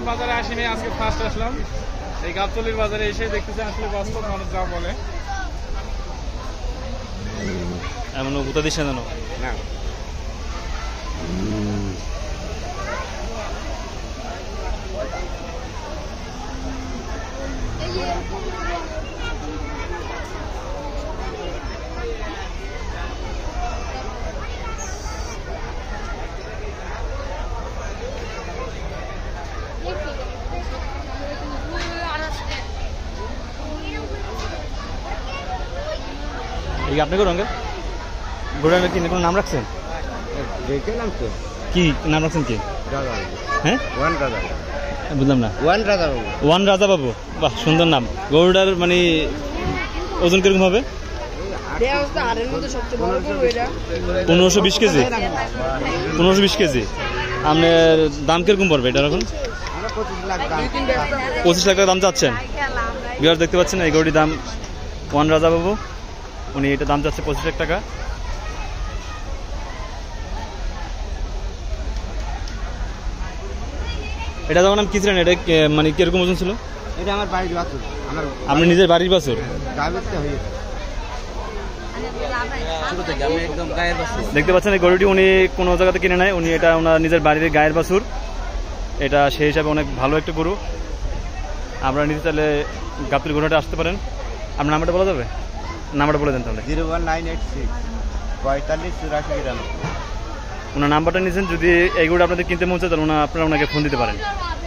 বাজারে আসিনি, আজকে ফার্স্ট আসলাম। এই গাবতলীর বাজারে এসে দেখতেছি আসলে বাস্তব মানুষ যা বলে এমন ভূতা দিস না জানো না। এই আপনি করুন আঙ্কেল ঘোড়ার কি কোনো নাম রাখছেন? কি নাম রাখছেন কি? হ্যাঁ বুঝলাম না। ওয়ান রাজা বাবু, বাহ সুন্দর নাম। গরুটার মানে ওজন কিরকম হবে? 1520 কেজি। 1520 কেজি। আপনার দাম কিরকম পড়বে এটার এখন? 25 লাখ টাকা দাম চাচ্ছেন। বিহার দেখতে পাচ্ছেন এই গরুটির দাম ওয়ান রাজা বাবু, উনি এটা দাম চাচ্ছে 25 লাখ টাকা। এটা যখন আমি কিনছিলেন এটা মানে কিরকম ওজন ছিল? এটা আমার বাড়ির বাছুর। আপনি নিজের বাড়ির বাছুর? দেখতে পাচ্ছেন এই গরুটি উনি কোনো জায়গাতে কিনে নেয়, উনি এটা ওনার নিজের বাড়ির গায়ের বাছুর। এটা সেই হিসাবে অনেক ভালো একটা গরু। আপনারা নিতে চাইলে গাবতলী গরুটা আসতে পারেন। আপনার নাম্বারটা বলা যাবে? নাম্বারটা বলে দেন তাহলে। 01986 45 84 93। ওনার নাম্বারটা নিয়েছেন, যদি এই গরুটা আপনাদের কিনতে মন চায় তাহলে আপনারা ওনাকে ফোন দিতে পারেন।